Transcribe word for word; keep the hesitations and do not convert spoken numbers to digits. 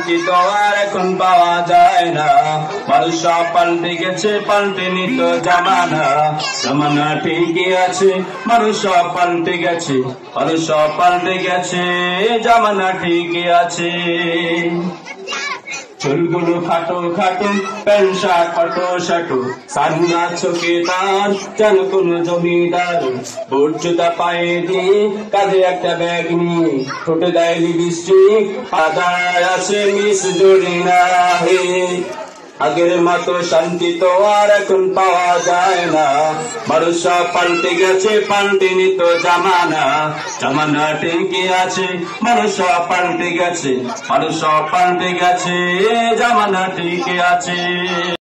শান্তি তো আর এখন পাওয়া যায় না। মানুষ সব পাল্টে গেছে, পাল্টেনি তো জামানা। জামানা ঠিকই আছে, মানুষ সব পাল্টে গেছে, মানুষ সব পাল্টে গেছে, জামানা ঠিকই আছে। চুলগুলো খাটো খাটো, প্যান্ট শার্ট খাটো শাটো, সানগ্লাস চোখে তার যেন কোন জমিদার। বুট জুতা পায়ে দিয়ে, কাঁধে একটা ব্যাগ নিয়ে, ঠোঁটে দেয় লিপস্টিক, পাতায় আছে মিস জরিনা হে। আগের মতো শান্তি তো আর এখন পাওয়া যায় না। মানুষ সব পাল্টে গেছে, পাল্টেনি তো জামানা। জামানা ঠিকই আছে, মানুষ সব পাল্টে গেছে, মানুষ সব পাল্টে গেছে, জামানা ঠিকই আছে।